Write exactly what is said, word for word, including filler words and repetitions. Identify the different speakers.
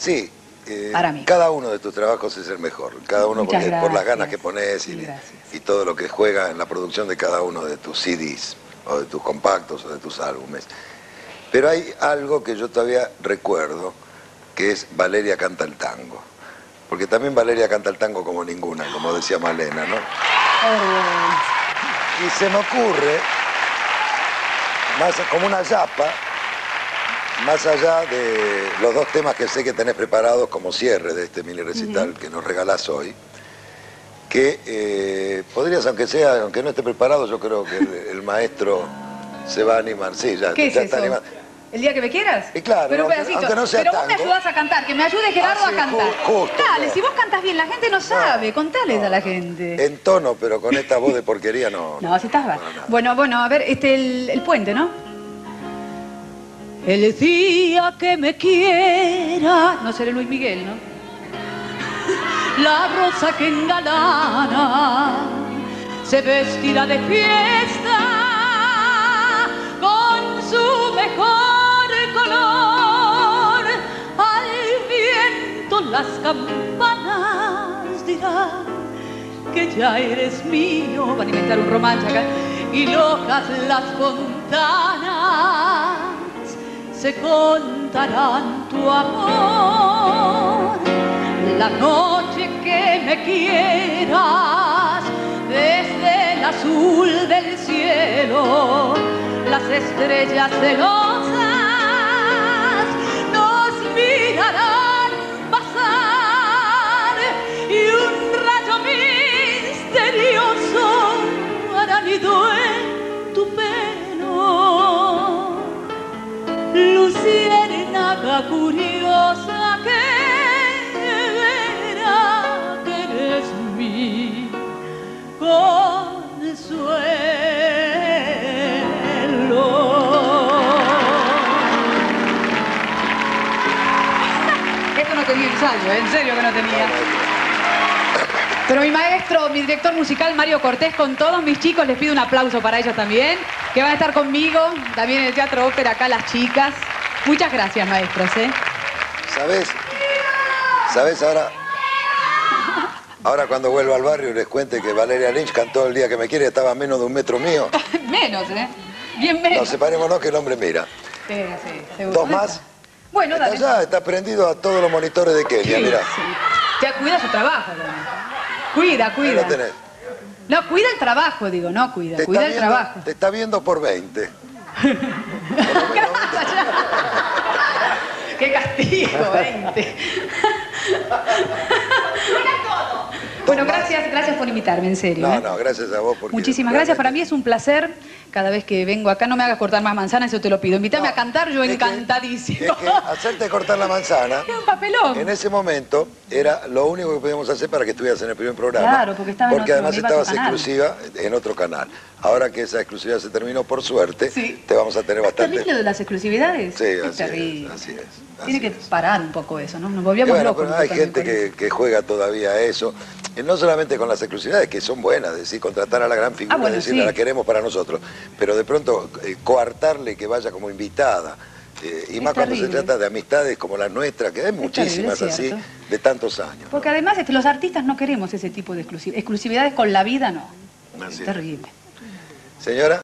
Speaker 1: Sí, eh,
Speaker 2: Para mí.
Speaker 1: cada uno de tus trabajos es el mejor, cada uno porque, por las ganas que pones y, y todo lo que juega en la producción de cada uno de tus C Ds, o de tus compactos, o de tus álbumes. Pero hay algo que yo todavía recuerdo, que es Valeria canta el tango. Porque también Valeria canta el tango como ninguna, como decía Malena, ¿no? Oh. Y se me ocurre, más como una yapa, más allá de los dos temas que sé que tenés preparados como cierre de este mini recital uh-huh. que nos regalás hoy, que eh, podrías, aunque sea, aunque no esté preparado, yo creo que el, el maestro se va a animar. Sí, ya,
Speaker 2: ¿Qué
Speaker 1: ya
Speaker 2: es
Speaker 1: está
Speaker 2: eso?
Speaker 1: animado.
Speaker 2: ¿El día que me quieras?
Speaker 1: Y claro,
Speaker 2: pero, un
Speaker 1: aunque, aunque no sea
Speaker 2: pero
Speaker 1: tango.
Speaker 2: vos me ayudás a cantar, que me ayude Gerardo ah, sí, a cantar.
Speaker 1: Ju justo,
Speaker 2: Dale,
Speaker 1: no.
Speaker 2: Si vos cantas bien, la gente no sabe,
Speaker 1: no,
Speaker 2: contales
Speaker 1: no,
Speaker 2: a la gente.
Speaker 1: En tono, pero con esta voz de porquería no.
Speaker 2: No, si estás mal. Bueno, bueno, a ver, este, el, el puente, ¿no? El día que me quiera... No seré Luis Miguel, ¿no? La rosa que engalana se vestirá de fiesta con su mejor color. Al viento las campanas dirán que ya eres mío. Van a inventar un romance acá. Y locas las fontanas se contarán tu amor. La noche que me quieras, desde el azul del cielo, las estrellas celosas nos mirarán pasar y un rayo misterioso hará nido en tu pelo. Luciérnaga curiosa que verá que eres mi consuelo. Esto no tenía ensayo, ¿eh? En serio que no tenía. Pero mi maestro, mi director musical, Mario Cortés, con todos mis chicos, les pido un aplauso para ellos también, que van a estar conmigo, también en el Teatro Ópera, acá las chicas. Muchas gracias, maestros, ¿eh?
Speaker 1: ¿Sabes? ¿Sabes ahora? Ahora cuando vuelva al barrio les cuente que Valeria Lynch cantó El día que me quiere, estaba a menos de un metro mío.
Speaker 2: Menos, ¿eh? Bien menos.
Speaker 1: No, separémonos que el hombre mira.
Speaker 2: Sí, sí, seguro.
Speaker 1: ¿Dos más?
Speaker 2: Bueno,
Speaker 1: está
Speaker 2: dale.
Speaker 1: Allá, está prendido a todos los monitores de Kenia,
Speaker 2: sí,
Speaker 1: mira.
Speaker 2: Sí. Ya cuida su trabajo, ¿no? Cuida, cuida.
Speaker 1: Ahí lo tenés.
Speaker 2: No, cuida el trabajo, digo, no cuida,
Speaker 1: te
Speaker 2: cuida el
Speaker 1: viendo,
Speaker 2: trabajo.
Speaker 1: Te está viendo por veinte.
Speaker 2: ¡Qué castigo, veinte! Bueno, gracias, gracias por invitarme, en serio.
Speaker 1: No,
Speaker 2: ¿eh?
Speaker 1: no, gracias a vos. Porque
Speaker 2: muchísimas
Speaker 1: realmente...
Speaker 2: gracias, para mí es un placer. Cada vez que vengo acá, no me hagas cortar más manzanas, eso te lo pido. Invítame no, a cantar, yo encantadísimo.
Speaker 1: Que, es que hacerte cortar la manzana,
Speaker 2: es un papelón.
Speaker 1: En ese momento era lo único que podíamos hacer para que estuvieras en el primer programa.
Speaker 2: Claro, porque estaba
Speaker 1: Porque
Speaker 2: en otro,
Speaker 1: además estabas exclusiva en otro canal. Ahora que esa exclusividad se terminó, por suerte, sí. te vamos a tener bastante...
Speaker 2: ¿Es terrible de las exclusividades?
Speaker 1: Sí,
Speaker 2: es
Speaker 1: así
Speaker 2: terrible.
Speaker 1: es, así es. Así
Speaker 2: Tiene que
Speaker 1: es.
Speaker 2: parar un poco eso, ¿no? Nos volvíamos
Speaker 1: bueno,
Speaker 2: locos.
Speaker 1: Pero hay gente que, que juega todavía a eso. Y no solamente con las exclusividades, que son buenas, es decir, contratar a la gran figura, ah, bueno, decirle, sí. la queremos para nosotros. Pero de pronto, eh, coartarle que vaya como invitada. Eh, y es más terrible. Cuando se trata de amistades como las nuestras, que hay muchísimas terrible, así, de tantos años.
Speaker 2: Porque ¿no? además este, los artistas no queremos ese tipo de exclusividades. Exclusividades con la vida, no.
Speaker 1: Así
Speaker 2: es terrible.
Speaker 1: Señora.